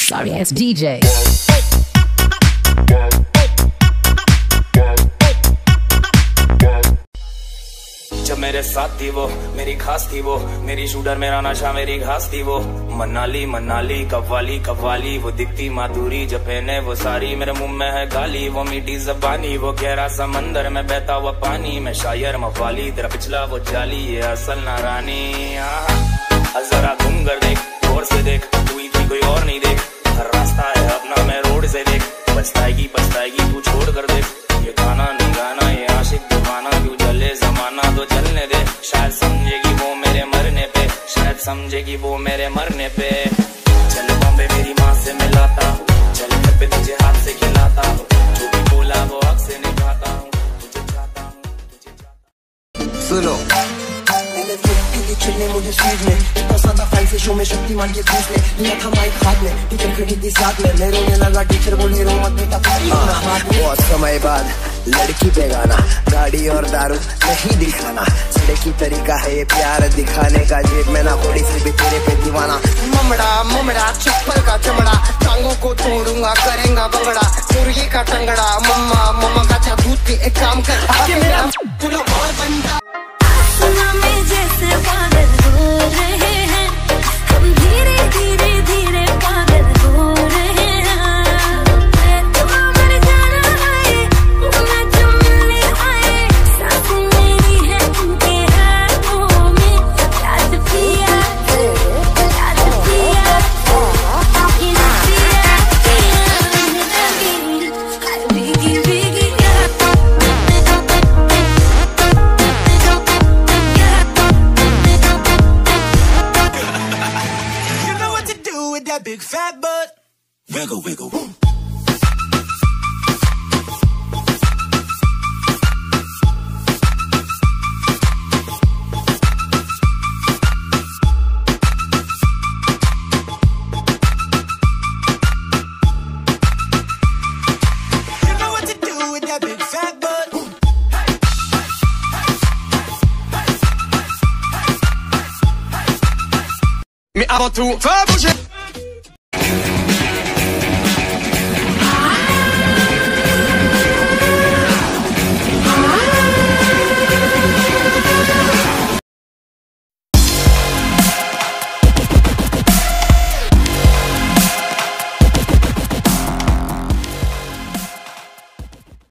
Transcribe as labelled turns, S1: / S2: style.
S1: Sorry ass DJ.
S2: जब मेरे साथ थी वो मेरी खास थी, वो मेरी शूटर मेरा नशा मेरी घास थी, वो मनाली मनाली कव्वाली कव्वाली, वो दिखती माधुरी जब पहने वो सारी, मेरे मुंह में है गाली वो मीठी जबानी, वो गहरा समंदर में बहता हुआ पानी, मैं शायर मवाली तेरा पिछला वो जाली, ये असल नारानी। जरा घूम कर देख गौर से देख, तू ही कोई और नहीं देख, हर रास्ता है अपना मैं रोड से देख, पछताएगी तू छोड़ कर देख, ये गाना नहीं गाना ये आशिक दीवाना, क्यों जले जमाना तो जलने दे, शायद समझेगी वो मेरे मरने पे, शायद समझेगी वो मेरे मरने पे। चल बॉम्बे मेरी माँ से मिलाता हूँ, चल घर पे तुझे हाथ से खिलाता हूँ, जो भी बोला वो हक से निभाता हूँ, तुझे चाहता हूँ तुझे चाहता हूँ।
S3: सुनो चिल्ले मुझे स्पीड में इतना सादा फाइल से शो में शक्तिमान के फीस ने लिया था माइक हाथ में, टीचर खड़ी थी साथ में, मैं रोने लगा टीचर बोले रो मत बेटा। बहुत समय बाद लड़की पे गाना, गाड़ी और दारू नहीं दिखाना, सड़े की तरीका है ये प्यार दिखाने का, जेब में ना थोड़ी सी भी तेरे पे दीवाना, ममड़ा ममड़ा चप्पल का चमड़ा, टांगों को तोड़ूंगा करेंगा बंगड़ा, मुर्गी का टंगड़ा, मम्मा मम्मा का दूध पी, एक काम कर आके मेरा तूने और बंदा
S4: में जैसे पागल हो रहे हैं हम, धीरे धीरे धीरे पागल हो रहे हैं, तुम मर जाना है मैं तुम मिलने आए, सांस मेरी है तुमके हाथों में, याद पिया भीगी भीगी
S5: big fat butt, wiggle wiggle woo. You know what to do with that big fat butt. Me avant tout faire bouger.